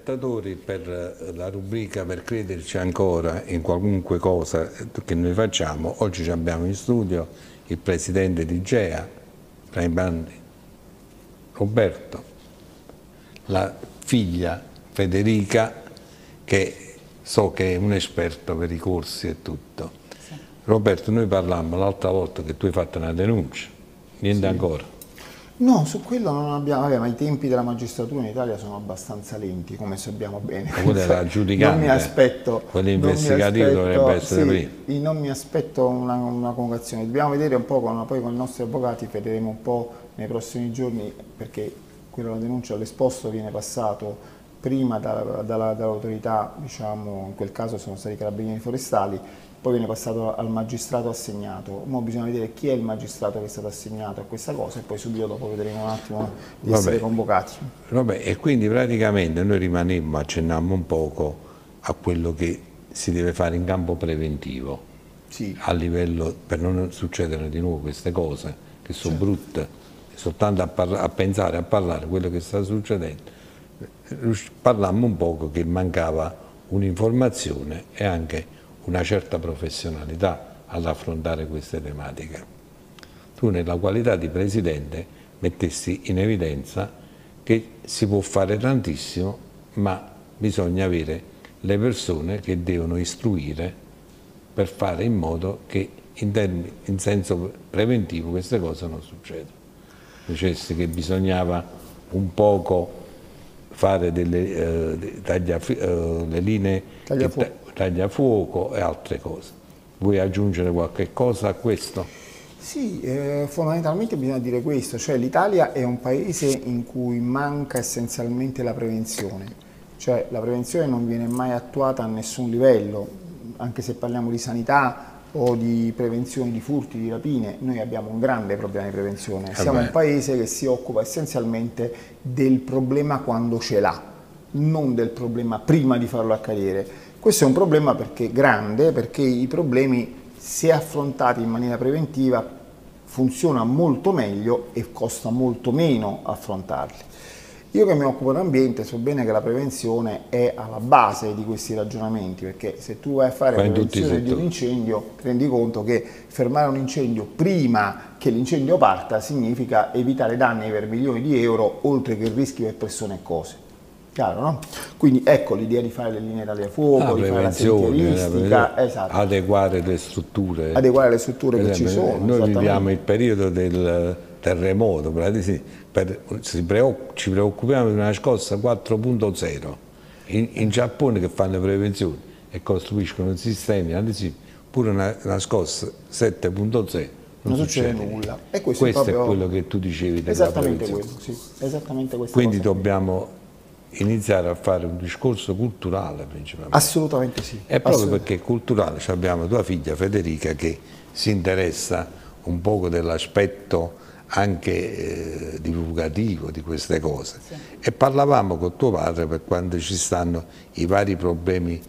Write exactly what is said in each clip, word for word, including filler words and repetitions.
telespettatori per la rubrica Per crederci ancora in qualunque cosa che noi facciamo. Oggi abbiamo in studio il presidente di Gea, tra i bandi, Roberto, la figlia Federica, che so che è un esperto per i corsi e tutto. Sì. Roberto, noi parlammo l'altra volta che tu hai fatto una denuncia, niente sì. ancora. No, su quello non abbiamo, vabbè, ma i tempi della magistratura in Italia sono abbastanza lenti, come sappiamo bene. Ma quella era giudicante, non mi aspetto, quello investigativo dovrebbe essere sì, prima. Non mi aspetto una, una convocazione, dobbiamo vedere un po' con, poi con i nostri avvocati, vedremo un po' nei prossimi giorni, perché quella denuncia, l'esposto viene passato prima dall'autorità, diciamo, in quel caso sono stati i carabinieri forestali, poi viene passato al magistrato assegnato. Ora bisogna vedere chi è il magistrato che è stato assegnato a questa cosa e poi subito dopo vedremo un attimo di essere vabbè, convocati. Vabbè, e quindi praticamente noi rimanemmo, accennammo un poco a quello che si deve fare in campo preventivo, sì. a livello, per non succedere di nuovo queste cose che sono certo. brutte, soltanto a, a pensare, a parlare quello che sta succedendo. Parlammo un poco che mancava un'informazione e anche una certa professionalità all'affrontare queste tematiche. Tu nella qualità di presidente mettessi in evidenza che si può fare tantissimo, ma bisogna avere le persone che devono istruire per fare in modo che in, termini, in senso preventivo queste cose non succedano. Dicessi che bisognava un poco fare delle eh, taglia, eh, le linee tagliafuoco. tagliafuoco e altre cose. Vuoi aggiungere qualche cosa a questo? Sì, eh, fondamentalmente bisogna dire questo, cioè l'Italia è un paese in cui manca essenzialmente la prevenzione, cioè la prevenzione non viene mai attuata a nessun livello, anche se parliamo di sanità o di prevenzione di furti, di rapine, noi abbiamo un grande problema di prevenzione, siamo un paese che si occupa essenzialmente del problema quando ce l'ha, non del problema prima di farlo accadere. Questo è un problema perché grande, perché i problemi, se affrontati in maniera preventiva, funziona molto meglio e costa molto meno affrontarli. Io che mi occupo d'ambiente so bene che la prevenzione è alla base di questi ragionamenti, perché se tu vai a fare la prevenzione di un incendio, ti rendi conto che fermare un incendio prima che l'incendio parta significa evitare danni per milioni di euro, oltre che rischi per persone e cose. Chiaro, no? Quindi ecco l'idea di fare le linee tagliafuoco, di fare la sentieristica, esatto. Adeguare le strutture. Adeguare le strutture che ci sono. Noi viviamo il periodo del terremoto, per, ci preoccupiamo di una scossa quattro punto zero. In, in Giappone che fanno prevenzione e costruiscono sistemi, pure una, una scossa sette punto zero. Non, non succede, succede nulla. E questo, questo è, proprio... è quello che tu dicevi della esattamente prevenzione. Quello, sì. Esattamente questa Quindi cosa dobbiamo qui. iniziare a fare un discorso culturale principalmente. Assolutamente sì. E proprio perché è culturale abbiamo tua figlia Federica che si interessa un poco dell'aspetto anche eh, divulgativo di queste cose. Sì. E parlavamo con tuo padre per quando ci stanno i vari problemi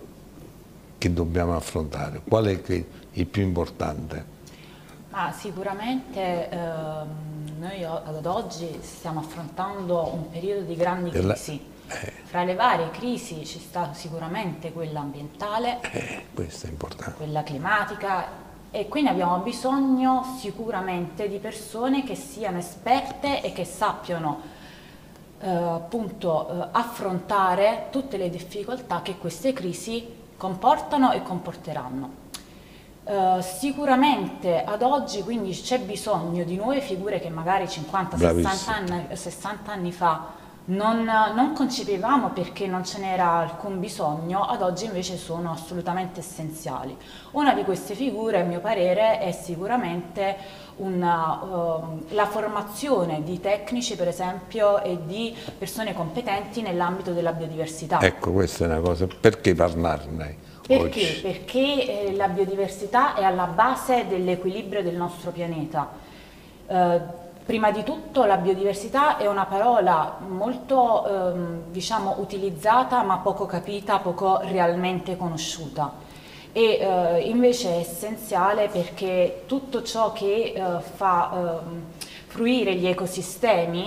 che dobbiamo affrontare. Qual è il più importante? Ah, sicuramente ehm, noi ad oggi stiamo affrontando un periodo di grandi Della... crisi. Eh. Fra le varie crisi ci sta sicuramente quella ambientale, eh, questo è importante. Quella climatica, e quindi abbiamo bisogno sicuramente di persone che siano esperte e che sappiano eh, appunto eh, affrontare tutte le difficoltà che queste crisi comportano e comporteranno. Uh, sicuramente ad oggi quindi c'è bisogno di nuove figure che magari cinquanta sessanta anni fa non, non concepivamo perché non ce n'era alcun bisogno, ad oggi invece sono assolutamente essenziali. Una di queste figure, a mio parere, è sicuramente una, uh, la formazione di tecnici, per esempio, e di persone competenti nell'ambito della biodiversità. Ecco, questa è una cosa, perché parlarne? Perché? Oggi. Perché eh, la biodiversità è alla base dell'equilibrio del nostro pianeta. Eh, prima di tutto la biodiversità è una parola molto ehm, diciamo, utilizzata ma poco capita, poco realmente conosciuta. E eh, invece è essenziale perché tutto ciò che eh, fa eh, fruire gli ecosistemi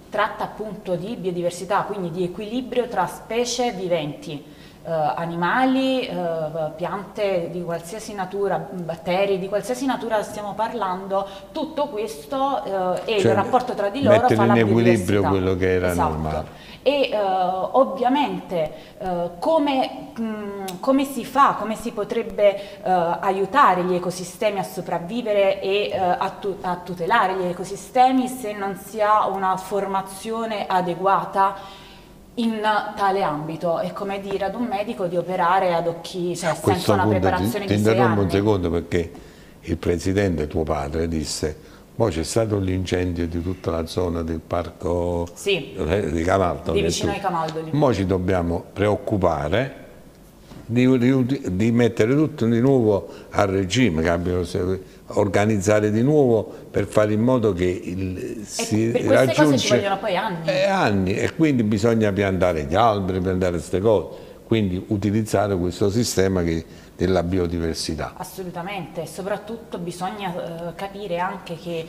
tratta appunto di biodiversità, quindi di equilibrio tra specie viventi, eh, animali, eh, piante di qualsiasi natura, batteri di qualsiasi natura stiamo parlando, tutto questo eh, e Cioè, il rapporto tra di loro mettere fa la in equilibrio biodiversità. quello che era Esatto. normale. E eh, ovviamente eh, come, mh, come si fa, come si potrebbe eh, aiutare gli ecosistemi a sopravvivere e eh, a, tu a tutelare gli ecosistemi se non si ha una formazione adeguata in tale ambito? È come dire ad un medico di operare ad occhi, cioè senza una preparazione ti, di ti sei interrompo anni. un secondo, perché il presidente, tuo padre, disse: poi c'è stato l'incendio di tutta la zona del parco Sì, di Camaldoli, di vicino ai Camaldoli. Ora ci dobbiamo preoccupare di, di, di mettere tutto di nuovo a regime, organizzare di nuovo per fare in modo che il, si per queste raggiunge cose ci vogliono poi anni. Eh, anni, e quindi bisogna piantare gli alberi, piantare queste cose, quindi utilizzare questo sistema che, della biodiversità. Assolutamente, e soprattutto bisogna eh, capire anche che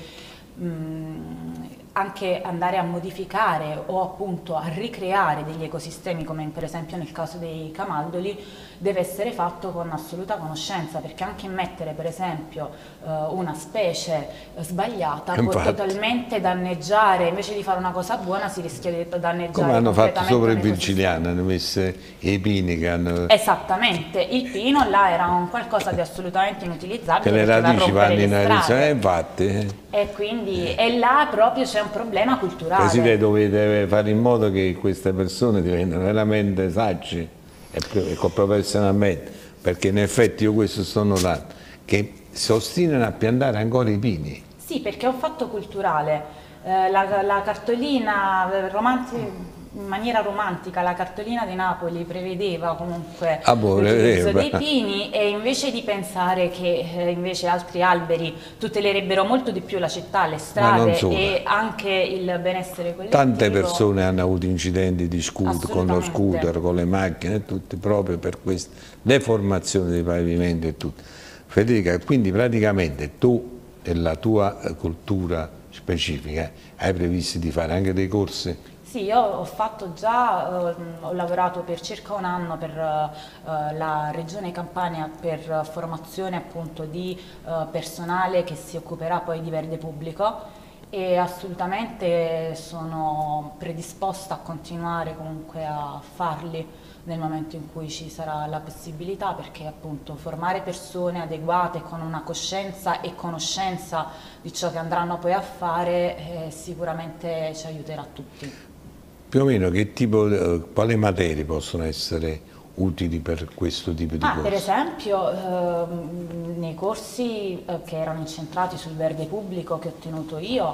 mh, anche andare a modificare o appunto a ricreare degli ecosistemi, come per esempio nel caso dei Camaldoli, deve essere fatto con assoluta conoscenza, perché anche mettere per esempio eh, una specie eh, sbagliata Infatti. può totalmente danneggiare, invece di fare una cosa buona si rischia di danneggiare Come hanno fatto sopra il un ecosistema. Virgiliano, hanno messo i pini che hanno... Esattamente, il pino là era un qualcosa di assolutamente inutilizzabile, che le perché va a radici rompere vanno le in strade. eh, infatti. E quindi e là proprio c'è un problema culturale. Presidente, dovete fare in modo che queste persone diventino veramente saggi e, e professionalmente, perché in effetti io questo sto notando, che si ostinano a piantare ancora i pini. Sì, perché è un fatto culturale. Eh, la, la cartolina romantica, in maniera romantica, la cartolina di Napoli prevedeva comunque Ah, boh, l'utilizzo eh, dei pini, e invece di pensare che eh, invece altri alberi tutelerebbero molto di più la città, le strade e anche il benessere collettivo. Tante persone hanno avuto incidenti di scooter, con lo scooter, con le macchine e tutto, proprio per questa deformazione dei pavimenti e tutto. Federica, quindi praticamente tu e la tua cultura specifica hai previsto di fare anche dei corsi? Sì, io ho fatto già, eh, ho lavorato per circa un anno per eh, la Regione Campania per formazione appunto di eh, personale che si occuperà poi di verde pubblico, e assolutamente sono predisposta a continuare comunque a farli nel momento in cui ci sarà la possibilità, perché appunto formare persone adeguate con una coscienza e conoscenza di ciò che andranno poi a fare eh, sicuramente ci aiuterà tutti. Più o meno che tipo, eh, quali materie possono essere utili per questo tipo di ah, corsi? Per esempio eh, nei corsi eh, che erano incentrati sul verde pubblico che ho tenuto io,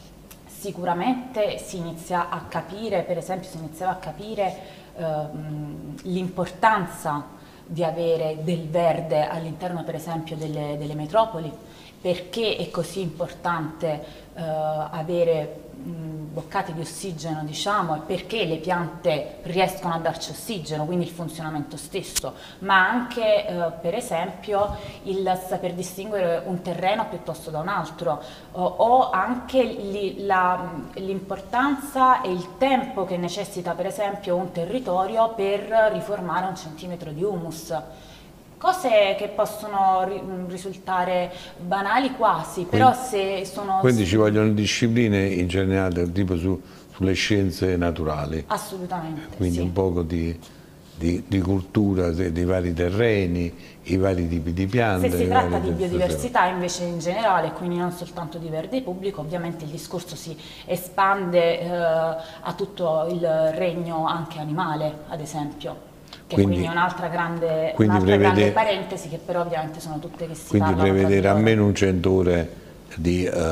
sicuramente si inizia a capire, per esempio si iniziava a capire eh, l'importanza di avere del verde all'interno per esempio delle, delle metropoli, perché è così importante eh, avere mh, boccati di ossigeno, diciamo, e perché le piante riescono a darci ossigeno, quindi il funzionamento stesso, ma anche eh, per esempio il saper distinguere un terreno piuttosto da un altro, o, o anche l'importanza e il tempo che necessita per esempio un territorio per riformare un centimetro di humus. Cose che possono risultare banali quasi, quindi, però se sono... Quindi ci vogliono discipline ingegneriate tipo su, sulle scienze naturali. Assolutamente, quindi sì. Un poco di, di, di cultura dei, dei vari terreni, i vari tipi di piante. Se si tratta di biodiversità invece in generale, quindi non soltanto di verde pubblico, ovviamente il discorso si espande eh, a tutto il regno anche animale, ad esempio. Che quindi, quindi è un'altra grande, un grande parentesi, che però ovviamente sono tutte che si quindi parlano. Quindi prevedere almeno un cent'ore di, uh,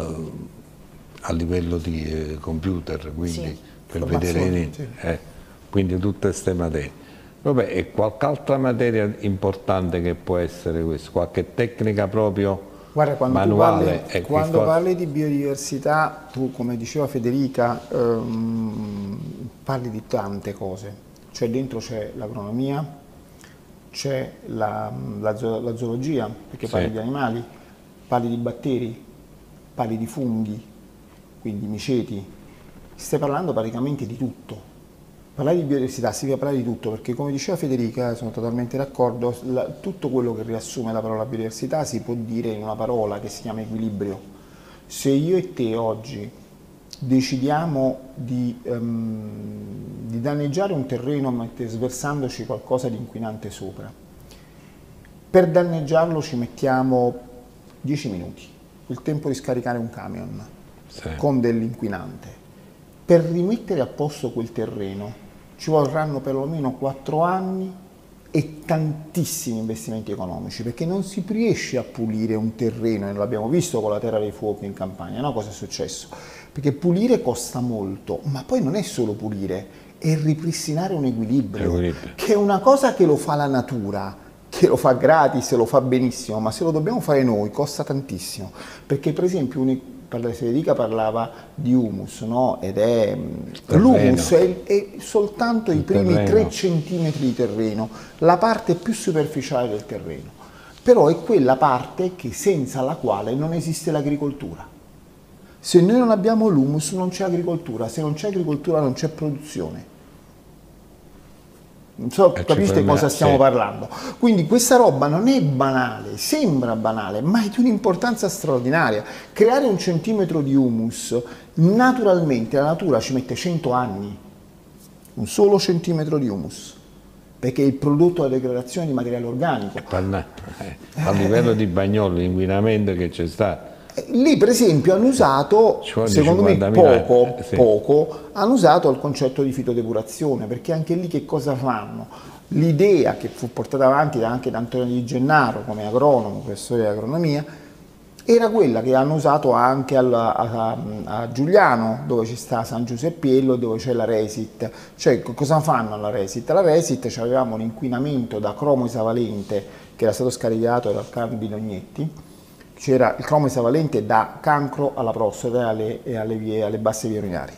a livello di uh, computer, quindi sì. per vedere, sì. eh, quindi tutte queste materie. Vabbè, e qualche altra materia importante che può essere questa? Qualche tecnica proprio Guarda, quando manuale? Tu parli, quando parli di biodiversità, tu come diceva Federica, ehm, parli di tante cose. Cioè dentro c'è l'agronomia, c'è la, la, la zoologia, perché sì. Parli di animali, parli di batteri, parli di funghi, quindi miceti, stai parlando praticamente di tutto. Parlare di biodiversità significa parlare di tutto, perché come diceva Federica, sono totalmente d'accordo, la, tutto quello che riassume la parola biodiversità si può dire in una parola che si chiama equilibrio. Se io e te oggi decidiamo di, um, di danneggiare un terreno sversandoci qualcosa di inquinante sopra, per danneggiarlo ci mettiamo dieci minuti, il tempo di scaricare un camion sì. con dell'inquinante. Per rimettere a posto quel terreno ci vorranno perlomeno quattro anni e tantissimi investimenti economici, perché non si riesce a pulire un terreno, e l'abbiamo visto con la Terra dei Fuochi in Campania, no? Cosa è successo? Perché pulire costa molto, ma poi non è solo pulire, è ripristinare un equilibrio, equilibrio. che è una cosa che lo fa la natura, che lo fa gratis, lo fa benissimo, ma se lo dobbiamo fare noi costa tantissimo, perché per esempio un Federica parlava di humus, no? Ed è l'humus è, è soltanto il i primi terreno. tre centimetri di terreno, la parte più superficiale del terreno, però è quella parte che senza la quale non esiste l'agricoltura. Se noi non abbiamo l'humus non c'è agricoltura, se non c'è agricoltura non c'è produzione. Non so, eh, capisce cosa stiamo sì. parlando. Quindi questa roba non è banale, sembra banale, ma è di un'importanza straordinaria. Creare un centimetro di humus, naturalmente la natura ci mette cento anni, un solo centimetro di humus, perché è il prodotto della degradazione di materiale organico. A livello di Bagnoli, l'inquinamento che c'è stato. Lì per esempio hanno usato, secondo me poco, sì. poco, hanno usato il concetto di fitodepurazione, perché anche lì che cosa fanno? L'idea che fu portata avanti anche da Antonio Di Gennaro come agronomo, professore di agronomia, era quella che hanno usato anche alla, a, a Giuliano, dove ci sta San Giuseppiello, dove c'è la Resit. Cioè cosa fanno alla Resit? Alla Resit avevamo un inquinamento da cromo esavalente che era stato scaricato dal Can Bidognetti. C'era il cromo esavalente da cancro alla prostata e alle, e alle, vie, alle basse vie urinari,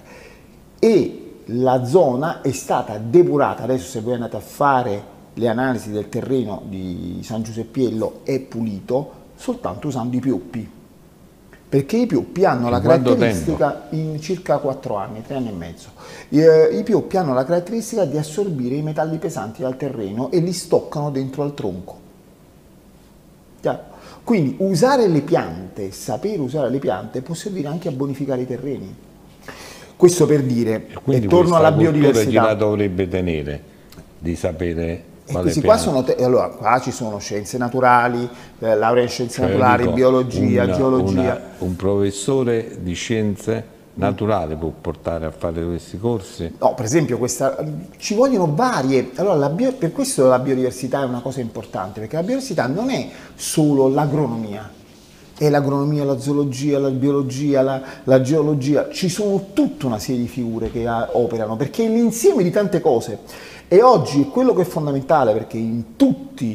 e la zona è stata depurata. Adesso se voi andate a fare le analisi del terreno di San Giuseppiello è pulito soltanto usando i pioppi, perché i pioppi hanno in la caratteristica tempo? in circa quattro anni, tre anni e mezzo, I, eh, i pioppi hanno la caratteristica di assorbire i metalli pesanti dal terreno e li stoccano dentro al tronco. Chiaro? Quindi usare le piante, sapere usare le piante può servire anche a bonificare i terreni. Questo per dire, e, e torno alla biodiversità. Chi la dovrebbe tenere di sapere quale questi qua sono allora, qua ci sono scienze naturali, eh, laurea in scienze cioè, naturali, dico, biologia, una, geologia. Una, un professore di scienze naturale può portare a fare questi corsi? No, per esempio questa, ci vogliono varie, allora la bio, per questo la biodiversità è una cosa importante, perché la biodiversità non è solo l'agronomia, è l'agronomia, la zoologia, la biologia, la, la geologia, ci sono tutta una serie di figure che a, operano, perché è l'insieme di tante cose. E oggi è quello che è fondamentale, perché in tutti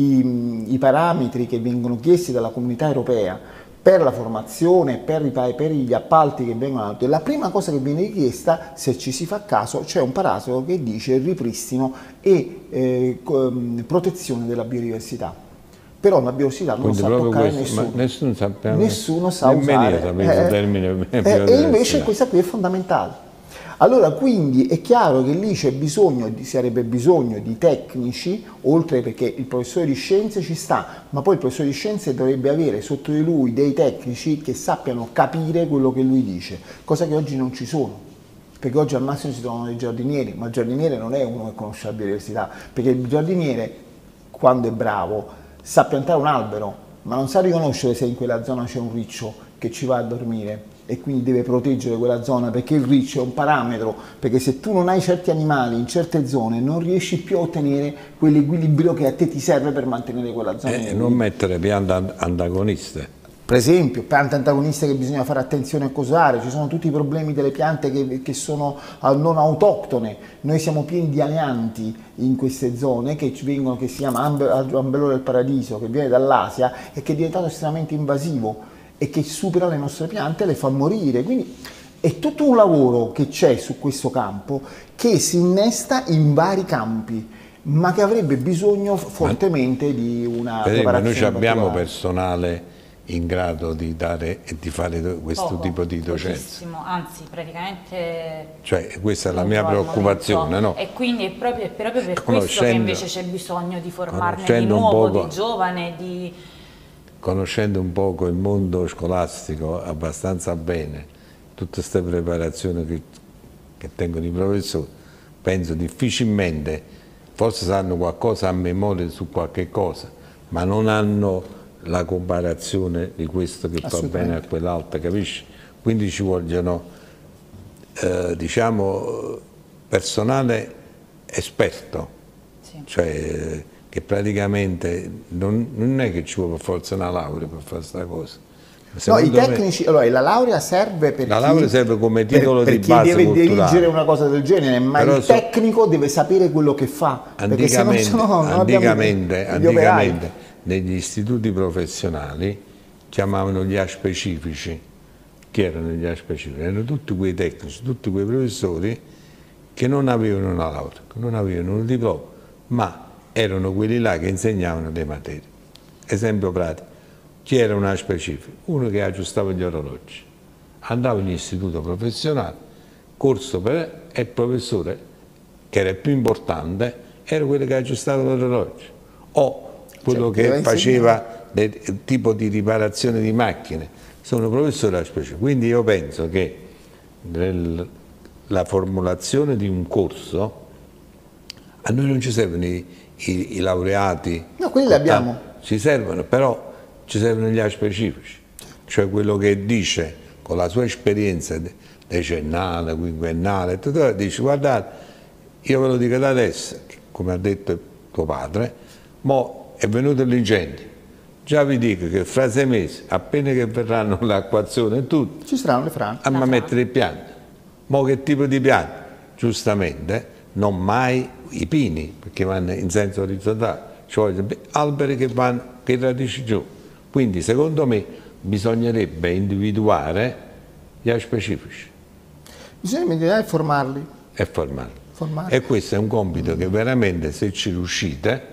i, i parametri che vengono chiesti dalla comunità europea per la formazione, per, i, per gli appalti che vengono, la prima cosa che viene richiesta, se ci si fa caso, c'è un paragrafo che dice ripristino e eh, protezione della biodiversità. Però la biodiversità non sa toccare questo, nessuno. Nessuno, sappiamo, nessuno sa usare. Eh, termine, eh, e invece questa qui è fondamentale. Allora, quindi è chiaro che lì c'è bisogno, di, sarebbe bisogno di tecnici, oltre perché il professore di scienze ci sta, ma poi il professore di scienze dovrebbe avere sotto di lui dei tecnici che sappiano capire quello che lui dice, cosa che oggi non ci sono, perché oggi al massimo si trovano dei giardinieri, ma il giardiniere non è uno che conosce la biodiversità, perché il giardiniere, quando è bravo, sa piantare un albero, ma non sa riconoscere se in quella zona c'è un riccio che ci va a dormire, e quindi deve proteggere quella zona, perché il riccio è un parametro, perché se tu non hai certi animali in certe zone non riesci più a ottenere quell'equilibrio che a te ti serve per mantenere quella zona. E eh, non mettere piante antagoniste. Per esempio, piante antagoniste che bisogna fare attenzione a cosare, ci sono tutti i problemi delle piante che, che sono non autoctone, noi siamo pieni di aleanti in queste zone che ci vengono, che si chiama ambelore del paradiso, che viene dall'Asia e che è diventato estremamente invasivo e che supera le nostre piante e le fa morire. Quindi è tutto un lavoro che c'è su questo campo che si innesta in vari campi, ma che avrebbe bisogno fortemente ma, di una preparazione. Noi abbiamo personale in grado di dare e di fare questo Poco, tipo di docenza. pochissimo, anzi praticamente... Cioè, questa è la molto mia al preoccupazione, momento. no? E quindi è proprio, è proprio per questo che Conoscendo- invece c'è bisogno di formarne di conoscendo un nuovo, poco- di giovane, di... Conoscendo un poco il mondo scolastico abbastanza bene, tutte queste preparazioni che, che tengono i professori, penso difficilmente, forse sanno qualcosa a memoria su qualche cosa, ma non hanno la comparazione di questo che fa bene a quell'altro, capisci? Quindi ci vogliono, eh, diciamo, personale esperto, Sì. cioè eh, che praticamente non, non è che ci vuole per forza una laurea per fare questa cosa. No, i Secondo me tecnici, allora la laurea serve per La chi, laurea serve come titolo per, di per chi base deve culturale. dirigere una cosa del genere, ma Però il so- tecnico deve sapere quello che fa, perché se non, Anticamente, se no non abbiamo anticamente, gli operai. anticamente negli istituti professionali chiamavano gli aspecifici. Chi erano gli aspecifici? Erano tutti quei tecnici, tutti quei professori che non avevano una laurea, che non avevano un diploma, ma erano quelli là che insegnavano le materie. Esempio pratico, chi era un aspecifico? Uno che aggiustava gli orologi. Andava in istituto professionale, corso per e il professore, che era il più importante, era quello che aggiustava l'orologio. O quello Cioè, doveva che faceva il tipo di riparazione di macchine. Sono professori aspecifici. Quindi io penso che nel- la formulazione di un corso, a noi non ci servono i, i- i laureati. No, quelli li abbiamo. Ci servono, però ci servono gli aspecifici. Cioè quello che dice con la sua esperienza de- decennale, quinquennale, tutto, dice guardate, io ve lo dico da adesso, che, come ha detto tuo padre, mo è venuto l'incendio. Già vi dico che fra sei mesi, appena che verranno l'acquazione e tutto, Ci saranno le frane. a La mettere il piano. Mo che tipo di piano? Giustamente, non mai i pini, perché vanno in senso orizzontale, ci vogliono alberi che vanno che radici giù. Quindi secondo me bisognerebbe individuare gli specifici Bisogna mediare e formarli. e formarli. formarli. E questo è un compito che veramente, se ci riuscite,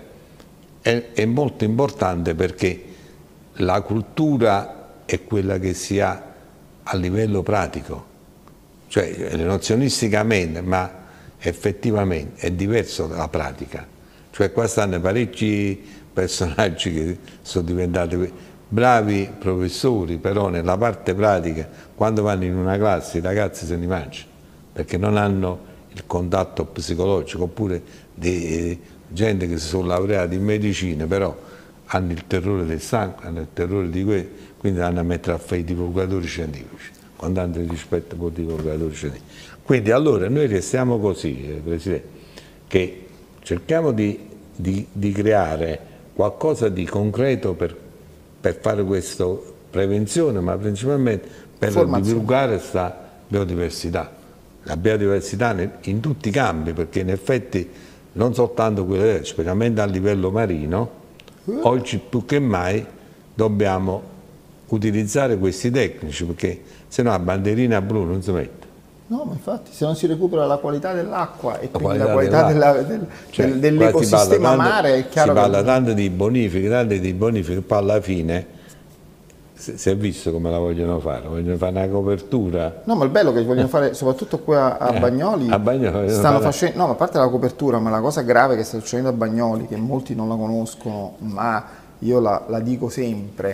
è, è molto importante, perché la cultura è quella che si ha a livello pratico, cioè nozionisticamente, ma effettivamente è diverso dalla pratica. Cioè qua stanno parecchi personaggi che sono diventati bravi professori, però nella parte pratica, quando vanno in una classe, i ragazzi se li mangiano, perché non hanno il contatto psicologico, oppure di gente che si sono laureati in medicina, però hanno il terrore del sangue, hanno il terrore di quello, quindi vanno a mettere a fare i divulgatori scientifici, con tanto rispetto per i divulgatori scientifici. Quindi allora noi restiamo così, eh, Presidente, che cerchiamo di, di, di creare qualcosa di concreto per, per fare questa prevenzione, ma principalmente per divulgare questa biodiversità. La biodiversità in tutti i campi, perché in effetti non soltanto quelle, specialmente a livello marino, oggi più che mai dobbiamo utilizzare questi tecnici, perché se no la bandierina blu non si mette. No, ma infatti se non si recupera la qualità dell'acqua e quindi qualità la qualità della- del- Cioè, del- qua dell'ecosistema si parla tanto- mare, è chiaro si parla che... tanto di bonifiche, tanto di bonifiche, poi alla fine si si è visto come la vogliono fare, vogliono fare una copertura. No, ma il bello è che vogliono fare, soprattutto qui a, a Eh, Bagnoli, a Bagnoli vogliono stanno fare- facendo, no, ma a parte la copertura, ma la cosa grave che sta succedendo a Bagnoli, che molti non la conoscono, ma io la, la dico sempre,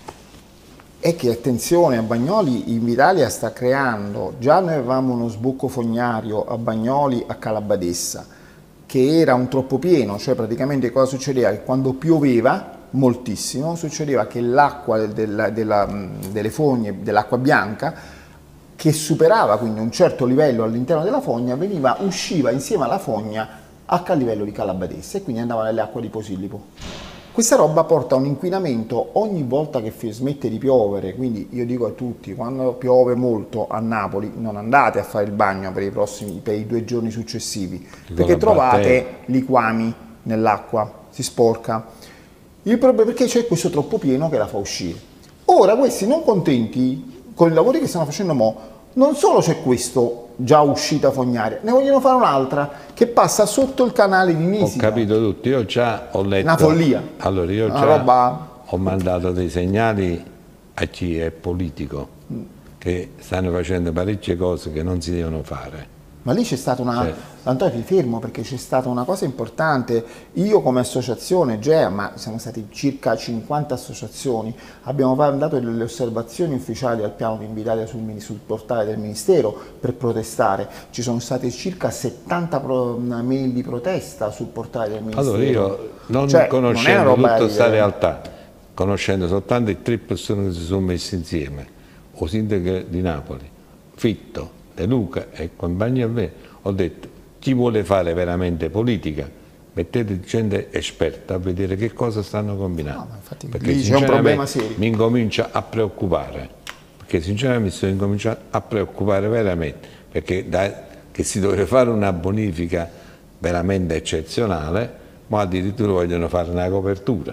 è che attenzione, a Bagnoli Invitalia sta creando, già noi avevamo uno sbocco fognario a Bagnoli, a Calabadessa, che era un troppo pieno, cioè praticamente cosa succedeva? Che quando pioveva moltissimo, succedeva che l'acqua del- della- della- delle fogne, dell'acqua bianca, che superava quindi un certo livello all'interno della fogna, veniva, usciva insieme alla fogna a livello di Calabadessa e quindi andava nelle acque di Posillipo. Questa roba porta a un inquinamento ogni volta che fi- smette di piovere, quindi io dico a tutti, quando piove molto a Napoli non andate a fare il bagno per i prossimi, per i due giorni successivi, perché la trovate batteria. liquami nell'acqua, si sporca. Il problema è perché c'è questo troppo pieno che la fa uscire. Ora questi non contenti con i lavori che stanno facendo mo', non solo c'è questo già uscita fognaria, ne vogliono fare un'altra che passa sotto il canale di Ho Nisida. capito tutto, io già ho letto. Una follia. Allora io Una già roba- ho mandato dei segnali a chi è politico, mm. che stanno facendo parecchie cose che non si devono fare. Ma lì c'è stata una, cioè, Antonio ti fermo perché c'è stata una cosa importante, io come associazione G E A, ma siamo stati circa cinquanta associazioni, abbiamo dato delle osservazioni ufficiali al piano di invitati sul, sul portale del Ministero per protestare, ci sono state circa settanta pro, mail di protesta sul portale del Ministero. Allora io non cioè, conoscendo non tutta questa realtà, conoscendo soltanto le tre persone che si sono messe insieme, o sindaco di Napoli, Fitto, De Luca e compagni a me, ho detto chi vuole fare veramente politica mettete gente esperta a vedere che cosa stanno combinando, no, infatti, perché c'è un problema serio. Mi incomincia a preoccupare, perché sinceramente mi sto incominciando a preoccupare veramente, perché da, che si dovrebbe fare una bonifica veramente eccezionale, ma addirittura vogliono fare una copertura.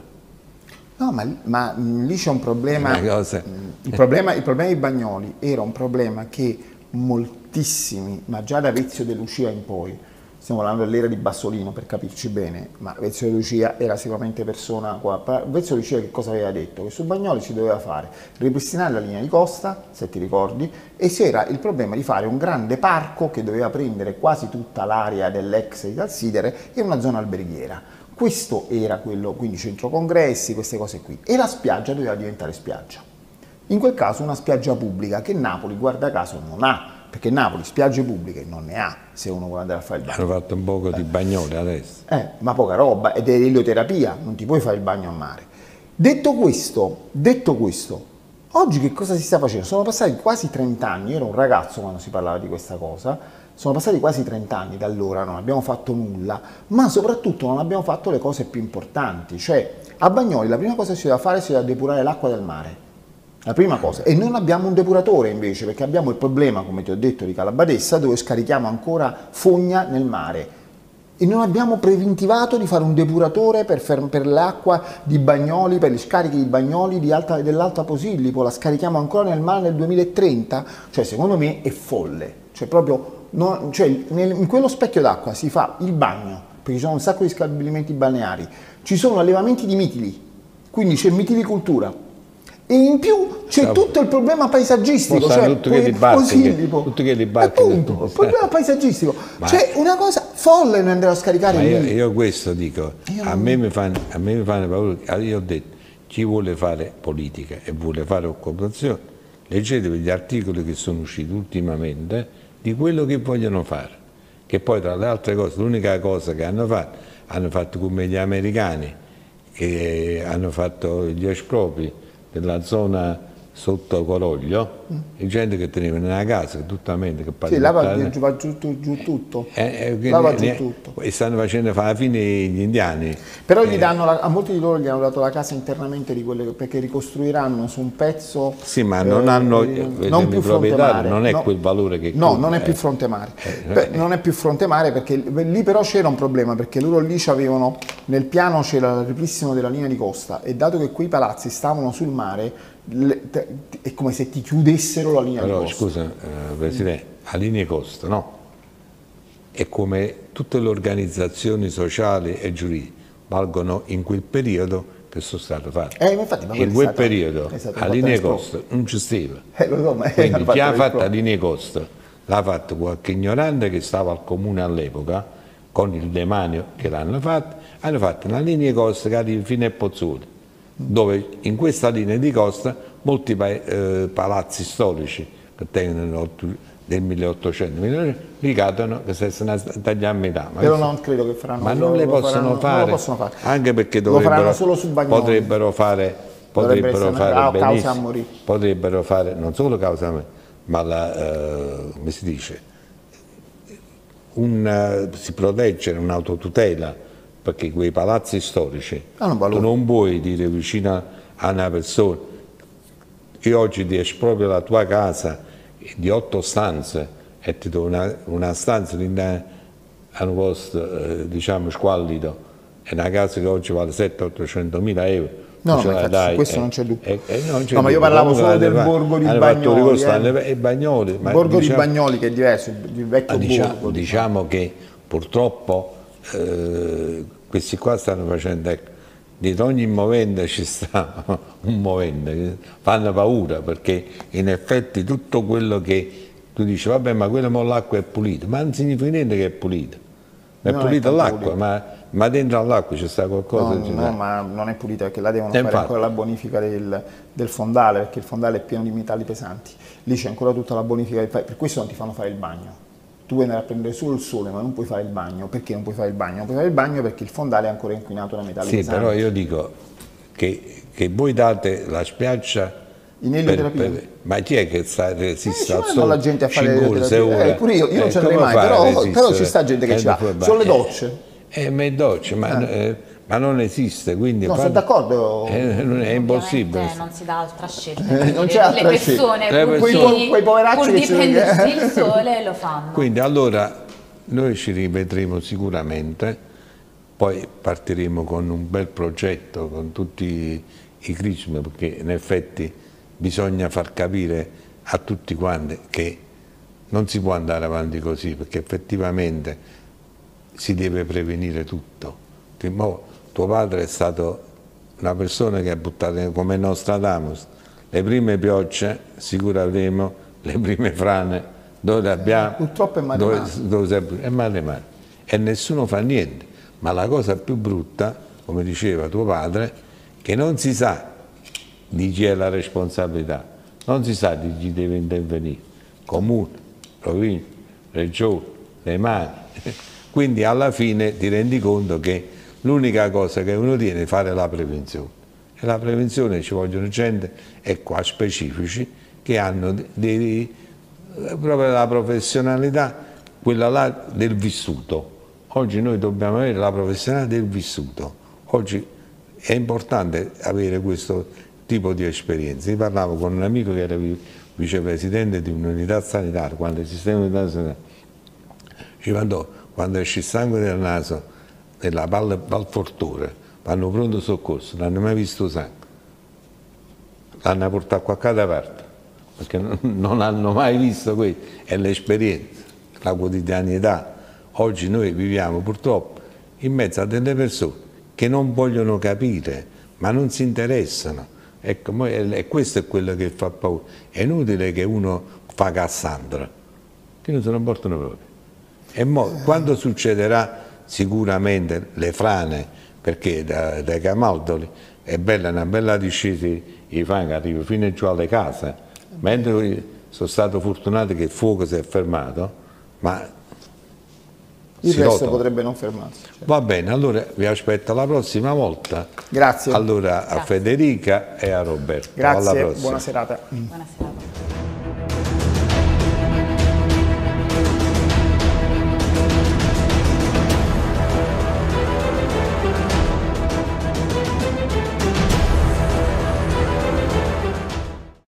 No, ma, ma lì c'è un problema, il problema, il problema di Bagnoli era un problema che moltissimi, ma già da Vezio De Lucia in poi, stiamo parlando dell'era di Bassolino per capirci bene, ma Vezio De Lucia era sicuramente persona qua. Vezio De Lucia che cosa aveva detto? Che su Bagnoli si doveva fare ripristinare la linea di costa, se ti ricordi, e c'era il problema di fare un grande parco che doveva prendere quasi tutta l'area dell'ex Italsidere e una zona alberghiera. Questo era quello, quindi centro congressi, queste cose qui, e la spiaggia doveva diventare spiaggia. In quel caso una spiaggia pubblica che Napoli, guarda caso, non ha, perché Napoli spiagge pubbliche non ne ha, se uno vuole andare a fare il bagno. Hanno fatto un poco di Bagnoli adesso. Eh, ma poca roba, ed è elioterapia, non ti puoi fare il bagno a mare. Detto questo, detto questo, oggi che cosa si sta facendo? Sono passati quasi trenta anni, io ero un ragazzo quando si parlava di questa cosa, sono passati quasi trenta anni da allora, non abbiamo fatto nulla, ma soprattutto non abbiamo fatto le cose più importanti, cioè a Bagnoli la prima cosa che si deve fare è si deve depurare l'acqua del mare. La prima cosa, e non abbiamo un depuratore invece, perché abbiamo il problema, come ti ho detto, di Calabadessa, dove scarichiamo ancora fogna nel mare. E non abbiamo preventivato di fare un depuratore per, per l'acqua di Bagnoli, per gli scarichi di Bagnoli di alta, dell'Alta Posillipo, la scarichiamo ancora nel mare nel duemilatrenta? Cioè secondo me è folle, cioè proprio, non, cioè, nel, in quello specchio d'acqua si fa il bagno, perché ci sono un sacco di stabilimenti balneari, ci sono allevamenti di mitili, quindi c'è mitilicoltura. E in più c'è tutto il problema paesaggistico, cioè tutto che li barchi, tutto che li barchi, appunto, il problema paesaggistico, ma cioè una cosa folle non andare a scaricare io, lì. io questo dico, io a, non... me mi fanno, a me mi fanno paura, io ho detto, chi vuole fare politica e vuole fare occupazione, leggetevi gli articoli che sono usciti ultimamente di quello che vogliono fare, che poi tra le altre cose, l'unica cosa che hanno fatto, hanno fatto come gli americani, che hanno fatto gli espropri della zona sotto Coroglio, mm. e gente che teneva nella casa tuttamente che sì, là va giù, va giù, giù, giù tutto, eh, eh, là va giù tutto. E stanno facendo alla fine gli indiani. Però eh. gli danno la, a molti di loro gli hanno dato la casa internamente di quelle, perché ricostruiranno su un pezzo. Sì, ma non eh, hanno non più fronte mare, non è no, quel valore che no, conta, non è eh. più fronte mare. Eh, Beh, non è più fronte mare perché lì però c'era un problema, perché loro lì avevano nel piano c'era il ripristino della linea di costa, e dato che quei palazzi stavano sul mare, Le, te, è come se ti chiudessero la linea allora, di costa. Scusa, eh, Presidente, la linea di costa, no? È come tutte le organizzazioni sociali e giuridiche valgono in quel periodo che sono state fatte. Eh, infatti, ma in quel stato, periodo la linea di costa non ci stava. Eh, lo so, ma quindi chi ha fatto la linea di costa l'ha fatto qualche ignorante che stava al comune all'epoca con il demanio che l'hanno fatto, hanno fatto una linea di costa che arriva fino a Pozzuoli, dove in questa linea di costa molti eh, palazzi storici che tengono del milleottocento ricadono che si sono tagliati a metà. Ma, però non credo che faranno, ma non, lo, le lo possono faranno, fare, non lo possono fare, anche perché dovrebbero, solo su potrebbero fare, potrebbero fare causa benissimo, potrebbero fare non solo causa a morire, ma la, eh, come si dice, un, si proteggere un'autotutela, perché quei palazzi storici tu non puoi dire vicino a una persona io oggi ti esproprio la tua casa di otto stanze e ti do una, una stanza in un posto eh, diciamo squallido, è una casa che oggi vale settecento ottocento mila euro. No, no, ma dai, questo eh, non c'è dubbio. Eh, eh, no, no, ma io parlavo solo del borgo di Bagnoli. Eh. E Bagnoli il borgo diciamo, di Bagnoli che è diverso, il vecchio diciamo, borgo. Diciamo che purtroppo eh, questi qua stanno facendo, ecco, dietro ogni movente ci sta un movente, che fanno paura, perché in effetti tutto quello che tu dici, vabbè, ma quello mo l'acqua è pulita, ma non significa niente che è pulita, è Non è pulita tanto l'acqua, pulita. ma, ma dentro all'acqua c'è sta qualcosa. No, ci no, sta. ma non è pulita perché là devono E fare infatti. ancora la bonifica del, del fondale, perché il fondale è pieno di metalli pesanti. Lì c'è ancora tutta la bonifica, del, per questo non ti fanno fare il bagno. Tu puoi andare a prendere solo il sole, ma non puoi fare il bagno. Perché non puoi fare il bagno? Non puoi fare il bagno perché il fondale è ancora inquinato da metalli Sì, pesanti. però io dico che, che voi date la spiaggia In per, elioterapia. per- ma chi è che sta, resiste Eh, al ci sole vanno la gente a fare cinque sei l'elioterapia. ore? Eh, pure io, io non Eh, ci andrei come mai, fai a però, resistere? però ci sta gente che Eh, ci va. dopo- Sono le eh, docce. Eh, ma è docce, ma, eh, ma non esiste, quindi No, fa- sono d'accordo. eh, non è impossibile. Ovviamente non si dà altra scelta. Eh, quindi non le- c'è altra le scelta. persone, Le pur persone- di- Quei poveracci pur che di ci- prendersi il sole lo fanno. Quindi allora noi ci rivedremo sicuramente, poi partiremo con un bel progetto, con tutti i crismi, perché in effetti bisogna far capire a tutti quanti che non si può andare avanti così, perché effettivamente si deve prevenire tutto. Che mo tuo padre è stato una persona che ha buttato come Nostradamus, le prime piogge sicuro avremo, le prime frane dove le abbiamo, Purtroppo è dove, matematico. dove si- è matematico e nessuno fa niente, ma la cosa più brutta, come diceva tuo padre, che non si sa di chi è la responsabilità, non si sa di chi deve intervenire, comune, provincia, regione, le mani, quindi alla fine ti rendi conto che l'unica cosa che uno tiene è fare la prevenzione. E la prevenzione ci vogliono gente, e qua specifici, che hanno dei, proprio la professionalità, quella là del vissuto. Oggi noi dobbiamo avere la professionalità del vissuto. Oggi è importante avere questo tipo di esperienza. Io parlavo con un amico che era vi- vicepresidente di un'unità sanitaria, quando esisteva un'unità sanitaria, ci mandò, quando esce il sangue dal naso, nella palla Valfortore, vanno pronto soccorso, non hanno mai visto sangue, l'hanno portato a qualche parte, perché non, non hanno mai visto questo, è l'esperienza, la quotidianità. Oggi noi viviamo purtroppo in mezzo a delle persone che non vogliono capire, ma non si interessano. Ecco, mo- e e questo è quello che fa paura. È inutile che uno fa Cassandra, che non se ne portano proprio. E mo, quando succederà sicuramente le frane, perché da- dai Camaldoli è bella, una bella discesa, i fanghi arrivano fino giù alle case, mentre sono stato fortunato che il fuoco si è fermato, ma Il si resto rotola. potrebbe non fermarsi. Cioè. Va bene, allora vi aspetto la prossima volta. Grazie. Allora a Grazie. Federica e a Roberto. Alla Grazie, prossima. buona serata. Buonasera.